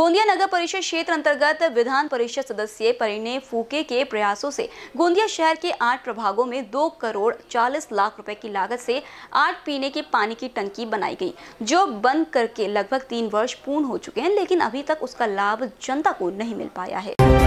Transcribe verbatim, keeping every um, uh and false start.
गोंदिया नगर परिषद क्षेत्र अंतर्गत विधान परिषद सदस्य परिणय फूके के प्रयासों से गोंदिया शहर के आठ प्रभागों में दो करोड़ चालीस लाख रुपए की लागत से आठ पीने के पानी की टंकी बनाई गई, जो बंद करके लगभग तीन वर्ष पूर्ण हो चुके हैं, लेकिन अभी तक उसका लाभ जनता को नहीं मिल पाया है।